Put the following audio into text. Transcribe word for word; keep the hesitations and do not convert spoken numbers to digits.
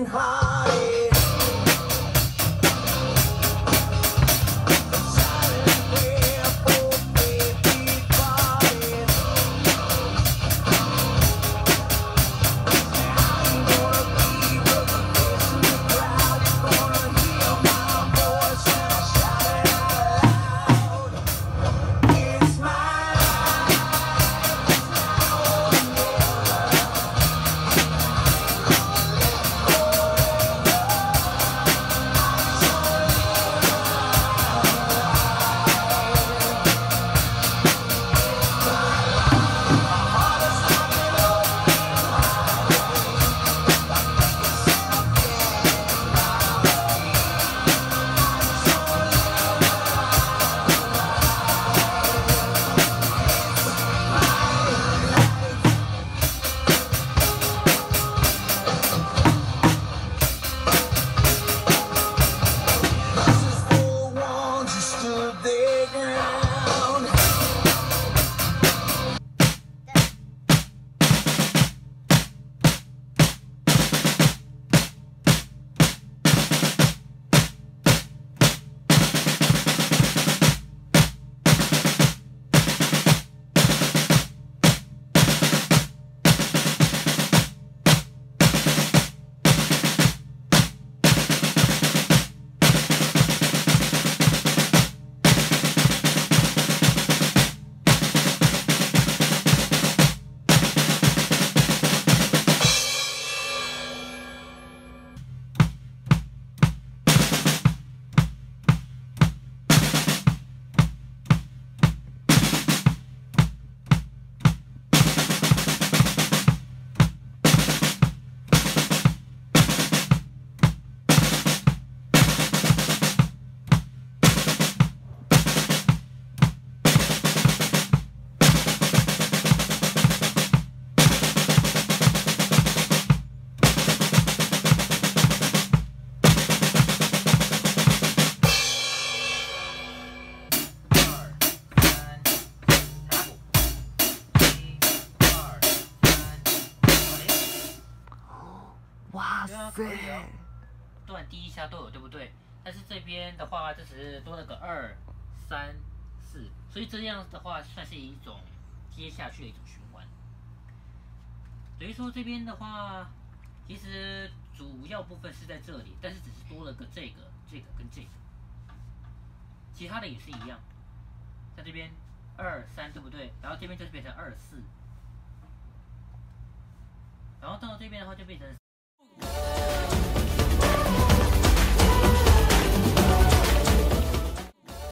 段第一下都有，对不对？但是这边的话，这只是多了个二、三、四，所以这样的话算是一种接下去的一种循环。等于说这边的话，其实主要部分是在这里，但是只是多了个这个、这个跟这个，其他的也是一样，在这边二、三，对不对？然后这边就是变成二、四，然后到这边的话就变成